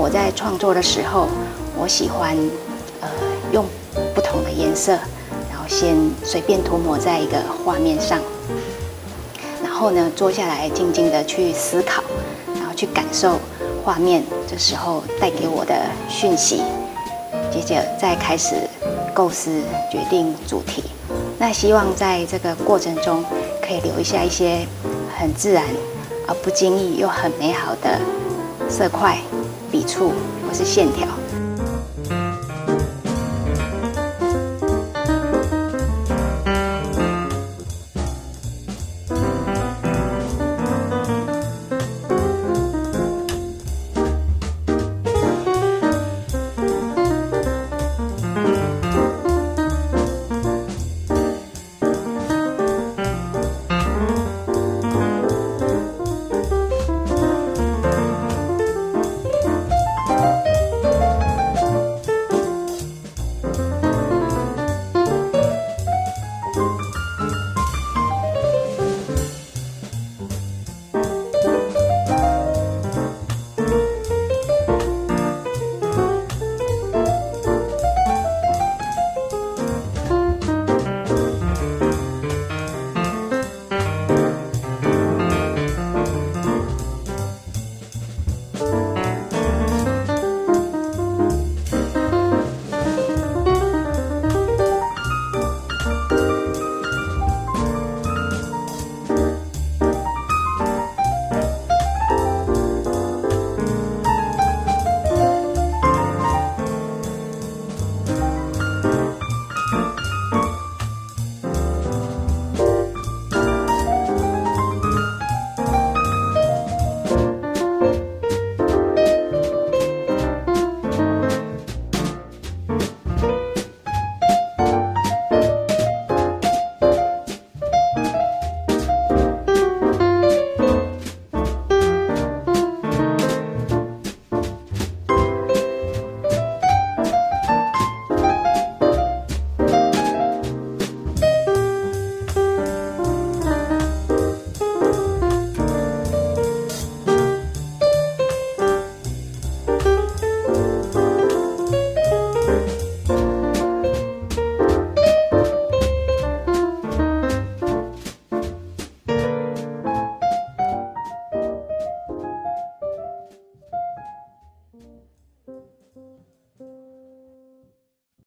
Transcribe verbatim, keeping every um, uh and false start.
我在创作的时候，我喜欢呃用不同的颜色，然后先随便涂抹在一个画面上，然后呢坐下来静静的去思考，然后去感受画面这时候带给我的讯息，接着再开始构思决定主题。那希望在这个过程中可以留下一些很自然而不经意又很美好的色块、笔触或是线条。